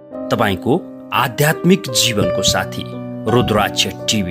तपाईको आध्यात्मिक जीवनको साथी रुद्राक्ष टिभी।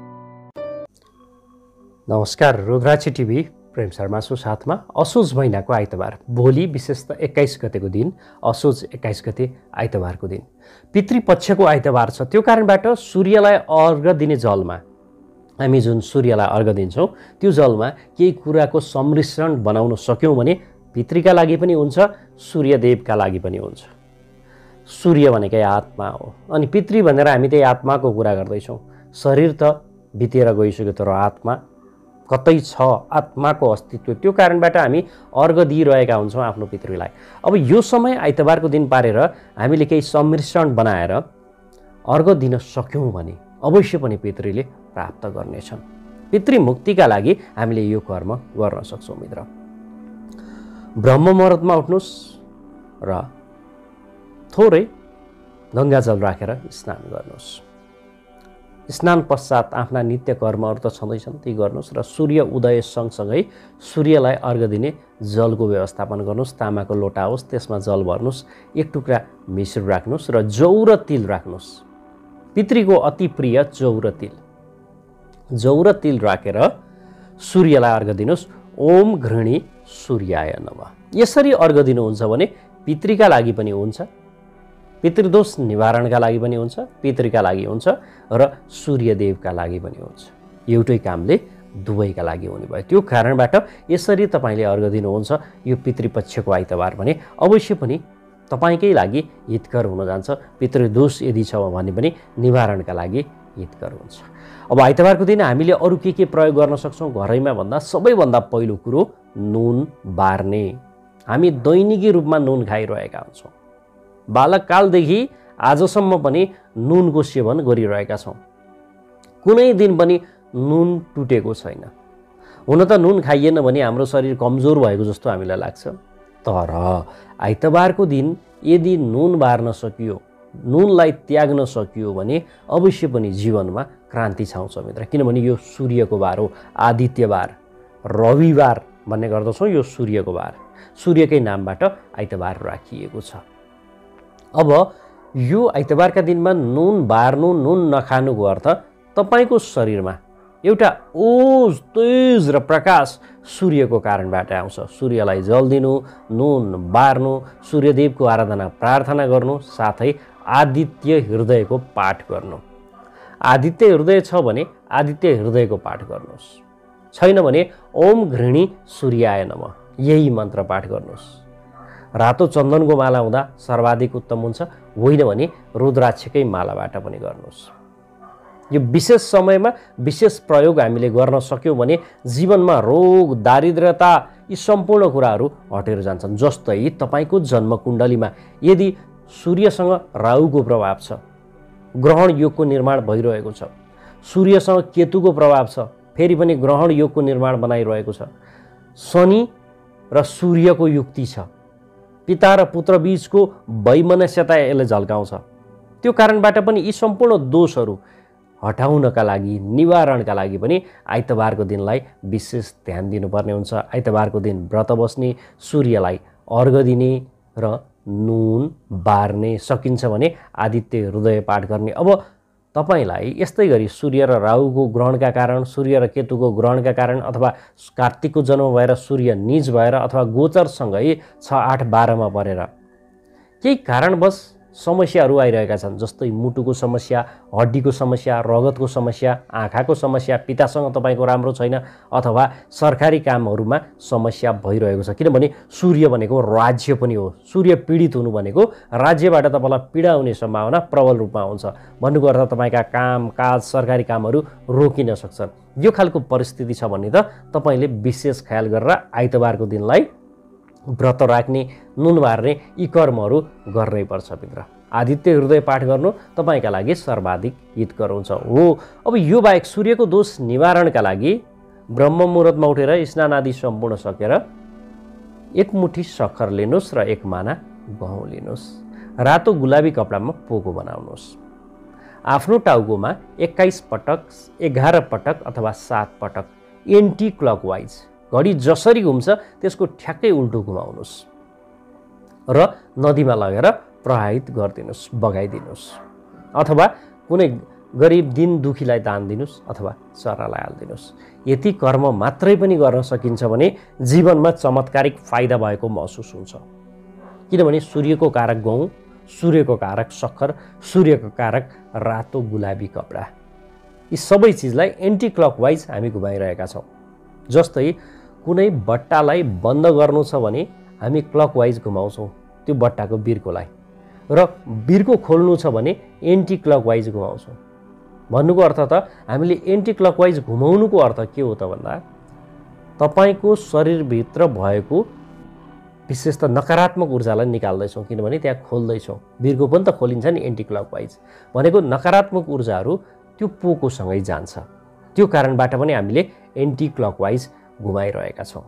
नमस्कार, रुद्राक्ष टिभी प्रेम शर्माको साथमा असोज महिनाको आइतबार, भोलि विशेषतः 21 गतेको दिन, असोज 21 गते आइतबारको दिन पितृपक्षको आइतबार छ। त्यो कारणबाट सूर्यलाई अर्घ दिने जलमा हामी जुन सूर्यलाई अर्घ दिन्छौँ त्यो जलमा केही कुराको सम्मिश्रण बनाउन सक्यौँ भने पितृका लागि पनि हुन्छ, सूर्यदेवका लागि पनि हुन्छ। सूर्य भनेकै आत्मा हो अनि पितृ भनेर हामी त्यही आत्माको कुरा गर्दैछौँ। शरीर त बितेर गइसक्यो तर आत्मा कतै छ, आत्माको अस्तित्व। त्यो कारणबाट हामी अर्घ दिइरहेका हुन्छौँ आफ्नो पितृलाई। अब यो समय आइतबारको दिन पारेर हामीले केही सम्मिश्रण बनाएर अर्घ दिन सक्यौँ भने अवश्य पनि पितृले प्राप्त गर्नेछन्। पितृमुक्तिका लागि हामीले यो कर्म गर्न सक्छौँ। मित्र, ब्रह्म मुहुर्तमा उठ्नुहोस् र थोरै गङ्गाजल राखेर स्नान गर्नुहोस्। स्नान पश्चात आफ्ना नित्य कर्महरू त छँदैछन्, ती गर्नुहोस् र सूर्य उदय सँगसँगै सूर्यलाई अर्घ दिने जलको व्यवस्थापन गर्नुहोस्। तामाको लोटा होस्, त्यसमा जल भर्नुहोस्, एक टुक्रा मिश्र राख्नुहोस् र जौ र तिल राख्नुहोस्। पितृको अति प्रिय जौ र तिल। जौ र तिल राखेर सूर्यलाई अर्घ दिनुहोस्। ओम घृणी सूर्याय नमः। यसरी अर्घ दिनुहुन्छ भने पितृका लागि पनि हुन्छ, पितृदोष निवारणका लागि पनि हुन्छ, पितृका लागि हुन्छ र सूर्यदेवका लागि पनि हुन्छ। एउटै कामले दुवैका लागि हुने भयो। त्यो कारणबाट यसरी तपाईँले अर्घ दिनुहुन्छ यो पितृपक्षको आइतबार भने अवश्य पनि तपाईँकै लागि हितकर हुन जान्छ। पितृदोष यदि छ भने पनि निवारणका लागि हितकर हुन्छ। अब आइतबारको दिन हामीले अरू के प्रयोग गर्न सक्छौँ घरैमा भन्दा सबैभन्दा पहिलो कुरो नुन बार्ने। हामी दैनिकी रूपमा नुन खाइरहेका हुन्छौँ। बालककालदेखि आजसम्म पनि नुनको सेवन गरिरहेका छौँ। कुनै दिन पनि नुन टुटेको छैन। हुन त नुन खाइएन भने हाम्रो शरीर कमजोर भएको जस्तो हामीलाई लाग्छ, तर आइतबारको दिन यदि नुन बार्न सकियो, नुनलाई त्याग्न सकियो भने अवश्य पनि जीवनमा क्रान्ति छाउँछ। मित्र, किनभने यो सूर्यको बार हो, आदित्यबार, रविबार भन्ने गर्दछौँ। यो सूर्यको बार, सूर्यकै नामबाट आइतबार राखिएको छ। अब यो आइतबारका दिनमा नुन बार्नु, नुन नखानुको अर्थ तपाईँको शरीरमा एउटा ओज, तेज र प्रकाश सूर्यको कारणबाट आउँछ। सूर्यलाई जल दिनु, नुन बार्नु, सूर्यदेवको आराधना प्रार्थना गर्नु, साथै आदित्य हृदयको पाठ गर्नु। आदित्य हृदय छ भने आदित्य हृदयको पाठ गर्नुहोस्। छैन भने ओम घृणी सूर्याय नमः यही मन्त्र पाठ गर्नुहोस्। रातो चन्दनको माला हुँदा सर्वाधिक उत्तम हुन्छ, होइन भने रुद्राक्षकै मालाबाट पनि गर्नुहोस्। यो विशेष समयमा विशेष प्रयोग हामीले गर्न सक्यौँ भने जीवनमा रोग, दारिद्र्यता यी सम्पूर्ण कुराहरू हटेर जान्छन्। जस्तै तपाईँको जन्मकुण्डलीमा यदि सूर्यसँग राहुको प्रभाव छ, ग्रहण योगको निर्माण भइरहेको छ, सूर्यसँग केतुको प्रभाव छ, फेरि पनि ग्रहण योगको निर्माण बनाइरहेको छ, शनि र सूर्यको युक्ति छ, पिता र पुत्र बीचको वैमनस्यता यसले झल्काउँछ। त्यो कारणबाट पनि यी सम्पूर्ण दोषहरू हटाउनका लागि, निवारणका लागि पनि आइतबारको दिनलाई विशेष ध्यान दिनुपर्ने हुन्छ। आइतबारको दिन व्रत बस्ने, सूर्यलाई अर्घ दिने र नुन बार्ने, सकिन्छ भने आदित्य हृदय पाठ गर्ने। अब तपाईलाई यस्तै गरी सूर्य र राहुको ग्रहणका कारण, सूर्य र केतुको ग्रहणका कारण, अथवा कार्तिकको जन्म भएर सूर्य नीच भएर, अथवा गोचरसँगै 6, 8, 12मा परेर केही कारणवश समस्याहरू आइरहेका छन्। जस्तै मुटुको समस्या, हड्डीको समस्या, रगतको समस्या, आँखाको समस्या, पितासँग तपाईँको राम्रो छैन, अथवा सरकारी कामहरूमा समस्या भइरहेको छ। किनभने सूर्य भनेको राज्य पनि हो। सूर्य पीडित हुनु भनेको राज्यबाट तपाईँलाई पीडा हुने सम्भावना प्रबल रूपमा हुन्छ। भन्नुको अर्थ तपाईँका काम काज, सरकारी कामहरू रोकिन सक्छन्। यो खालको परिस्थिति छ भने त तपाईँले विशेष ख्याल गरेर आइतबारको दिनलाई व्रत राख्ने, नुन बार्ने यी कर्महरू गर्नै पर्छ। मित्र, आदित्य हृदय पाठ गर्नु तपाईँका लागि सर्वाधिक हितकर हुन्छ। हो, अब यो बाहेक सूर्यको दोष निवारणका लागि ब्रह्म मुहुर्तमा उठेर स्नान आदि सम्पूर्ण सकेर एक मुठी सक्खर लिनुहोस् र एक माना गहुँ लिनुहोस्। रातो गुलाबी कपडामा पोको बनाउनुहोस्। आफ्नो टाउकोमा 21 पटक, 11 पटक अथवा 7 पटक एन्टी क्लकवाइज घडी जसरी घुम्छ त्यसको ठ्याक्कै उल्टो घुमाउनुहोस् र नदीमा लगेर प्रवाहित गरिदिनुहोस्, बगाइदिनुहोस्, अथवा कुनै गरिब दिन दुखीलाई दान दिनुहोस् अथवा चरालाई हालिदिनुहोस्। यति कर्म मात्रै पनि गर्न सकिन्छ भने जीवनमा चमत्कारिक फाइदा भएको महसुस हुन्छ। किनभने सूर्यको कारक गहुँ, सूर्यको कारक सक्खर, सूर्यको कारक रातो गुलाबी कपडा, यी सबै चिजलाई एन्टी क्लकवाइज हामी घुमाइरहेका छौँ। जस्तै कुनै बट्टालाई बन्द गर्नु छ भने हामी क्लकवाइज घुमाउँछौँ त्यो बट्टाको बिर्कोलाई, र बिर्को खोल्नु छ भने एन्टी क्लकवाइज घुमाउँछौँ। भन्नुको अर्थ त हामीले एन्टी क्लकवाइज घुमाउनुको अर्थ के हो त भन्दा तपाईँको शरीरभित्र भएको विशेष त नकारात्मक ऊर्जालाई निकाल्दैछौँ, किनभने त्यहाँ खोल्दैछौँ। बिर्को पनि त खोलिन्छ नि एन्टी क्लकवाइज भनेको नकारात्मक ऊर्जाहरू त्यो पोकोसँगै जान्छ। त्यो कारणबाट पनि हामीले एन्टी क्लकवाइज घुमाइरहेका छौँ।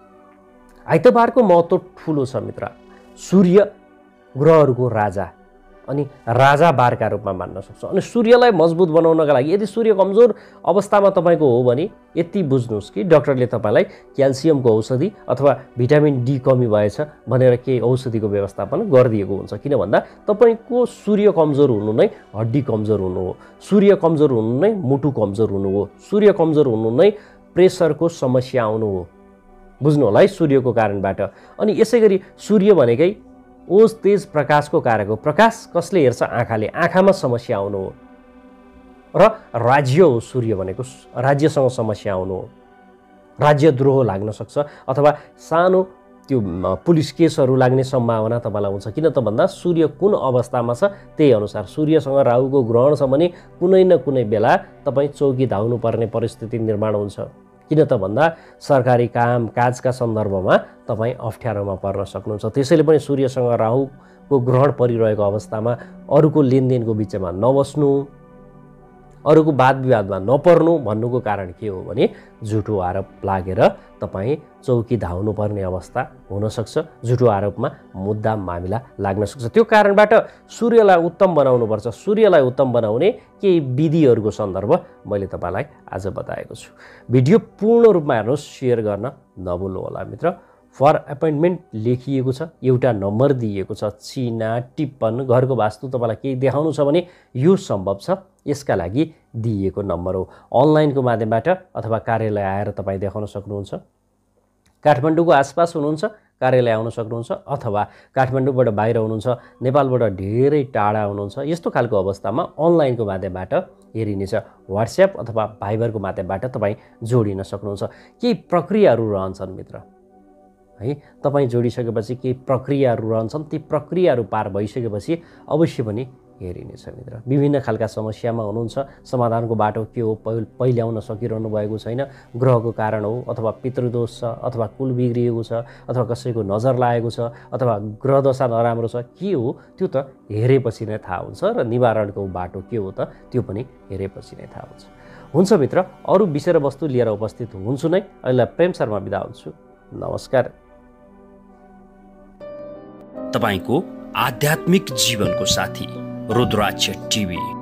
आइतबारको महत्त्व ठुलो छ मित्र। सूर्य ग्रहहरूको राजा अनि राजा बारका रूपमा मान्न सक्छ। अनि सूर्यलाई मजबुत बनाउनका लागि यदि सूर्य कमजोर अवस्थामा तपाईँको हो भने यति बुझ्नुहोस् कि डाक्टरले तपाईँलाई क्याल्सियमको औषधि अथवा भिटामिन डी कमी भएछ भनेर केही औषधिको व्यवस्थापन गरिदिएको हुन्छ। किन भन्दा तपाईँको सूर्य कमजोर हुनु नै हड्डी कमजोर हुनु हो, सूर्य कमजोर हुनु नै मुटु कमजोर हुनु हो, सूर्य कमजोर हुनु नै प्रेसरको समस्या आउनु हो। बुझ्नु होला है, सूर्यको कारणबाट। अनि यसै गरी सूर्य भनेकै ओज तेज प्रकाशको कारक हो। प्रकाश कसले हेर्छ? आँखाले। आँखामा समस्या आउनु हो र राज्य हो सूर्य भनेको, राज्यसँग समस्या आउनु हो, राज्यद्रोह लाग्न सक्छ अथवा सानो त्यो पुलिस केसहरू लाग्ने सम्भावना तपाईँलाई हुन्छ। किन त भन्दा सूर्य कुन अवस्थामा छ त्यही अनुसार। सूर्यसँग राहुको ग्रहण छ भने कुनै न कुनै बेला तपाईँ चौकी धाउनुपर्ने परिस्थिति निर्माण हुन्छ। किन त भन्दा सरकारी काम काजका सन्दर्भमा तपाईँ अप्ठ्यारोमा पर्न सक्नुहुन्छ। त्यसैले पनि सूर्यसँग राहुको ग्रहण परिरहेको अवस्थामा अरूको लेनदेनको बिचमा नबस्नु, अरूको वाद विवादमा नपर्नु भन्नुको कारण के हो भने झुटो आरोप लागेर तपाईँ चौकी धाउनुपर्ने अवस्था हुनसक्छ। झुटो आरोपमा मुद्दा मामिला लाग्न सक्छ। त्यो कारणबाट सूर्यलाई उत्तम बनाउनुपर्छ। सूर्यलाई उत्तम बनाउने केही विधिहरूको सन्दर्भ मैले तपाईँलाई आज बताएको छु। भिडियो पूर्ण रूपमा हेर्नुहोस्, सेयर गर्न नभुल्नु होला मित्र। फर एपोइन्टमेन्ट लेखिएको छ, एउटा नम्बर दिइएको छ, चिना टिप्पण घरको वास्तु तपाईँलाई केही देखाउनु छ भने यो सम्भव छ, यसका लागि दिइएको नम्बर हो। अनलाइनको माध्यमबाट अथवा कार्यालय आएर तपाईँ देखाउन सक्नुहुन्छ। काठमाडौँको आसपास हुनुहुन्छ कार्यालय आउन सक्नुहुन्छ, अथवा काठमाडौँबाट बाहिर हुनुहुन्छ, नेपालबाट धेरै टाढा हुनुहुन्छ, यस्तो खालको अवस्थामा अनलाइनको माध्यमबाट हेरिनेछ। व्हाट्सएप अथवा भाइबरको माध्यमबाट तपाईँ जोडिन सक्नुहुन्छ। केही प्रक्रियाहरू रहन्छन् मित्र है, तपाईँ जोडिसकेपछि केही प्रक्रियाहरू रहन्छन्। ती प्रक्रियाहरू पार भइसकेपछि अवश्य पनि हेरिनेछ मित्र। विभिन्न खालका समस्यामा हुनुहुन्छ, समाधानको बाटो के हो पहिले आउन सकिरहनु भएको छैन, ग्रहको कारण हो अथवा पितृदोष छ अथवा कुल बिग्रिएको छ अथवा कसैको नजर लागेको छ अथवा ग्रह दशा नराम्रो छ, के हो त्यो त हेरेपछि नै थाहा हुन्छ, र निवारणको बाटो के हो त त्यो पनि हेरेपछि नै थाहा हुन्छ मित्र। अरू विषय र वस्तु लिएर उपस्थित हुन्छु नै। अहिले प्रेम शर्मा बिदा हुन्छु। नमस्कार। तपाईको आध्यात्मिक जीवनको साथी रुद्राक्ष टिभी।